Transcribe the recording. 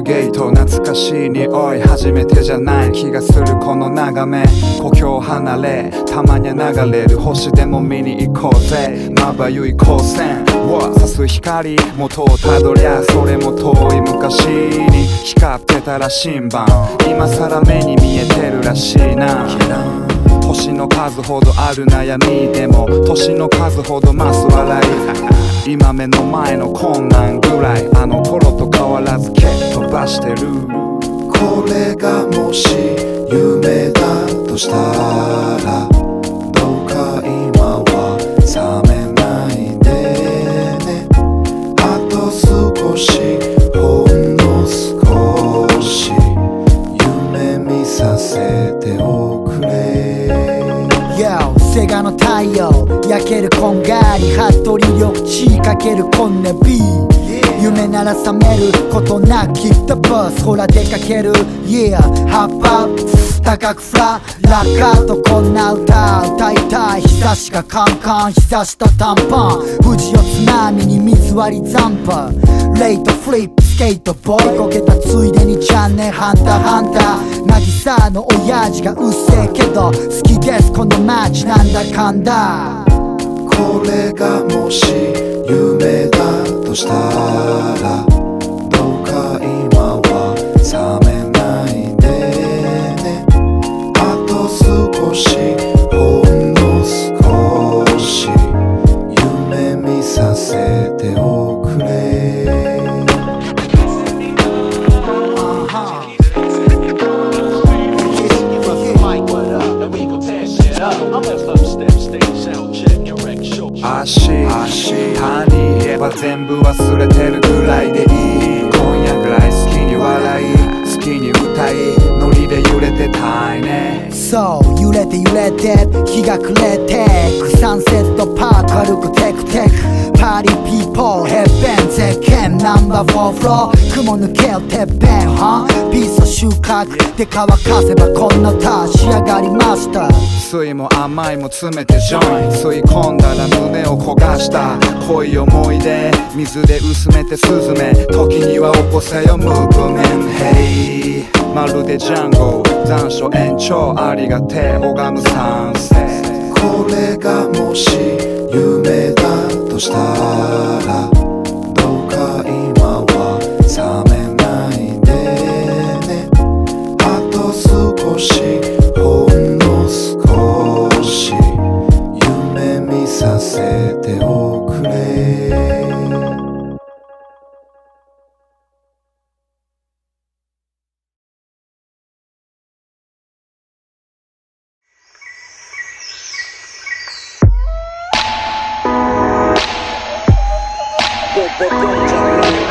ゲート懐かしい匂い初めてじゃない気がするこの眺め故郷離れたまには流れる星でも見に行こうぜまばゆい光線差す光元をたどりゃそれも遠い昔に光ってたら新版今さら目に見えてるらしいな星の数ほどある悩みでも年の数ほど増す笑い今目の前の困難ぐらいあの頃と変わらず蹴っ飛ばしてるこれがもし夢だとしたらどうか今は冷めないでねあと少しほんの少し夢見させておくれセガの太陽焼けるこんがり服部緑地かけるこんねビー夢なら覚めることなくきっとバスほら出かける Yeah ハッパ高くフラ落下とこんな歌いたい日差しがカンカン日差しと短パン富士を津波に水割り残波レイトフリップスケートボーイこけたついでにチャンネルハンターハンター渚の親父がうっせえけど好きですこの街なんだかんだこれがもし夢だとしたらどうか今は冷めないでねあと少しほんの少し夢見させておくれ他に言えば全部忘れてるぐらいでいい今夜ぐらい好きに笑い好きに歌いノリで揺れてたいねそう揺れて揺れて日が暮れてくサンセットパーク歩くテクテクパーリーピーポーヘッベンゼッケンナンバー4フロー雲抜けよてっぺんピースを収穫で乾かせばこんなタ仕上がりました酸いも甘いも詰めてジョイン吸い込んだら胸を焦がした濃い思い出水で薄めて涼め時には起こせよムーブメント Hey まるでジャンゴ残暑延長ありがてえ拝むサンセットこれがもし夢だとしたらどうか今は冷めないでねあと少しほんの少し夢見させておくれ Don't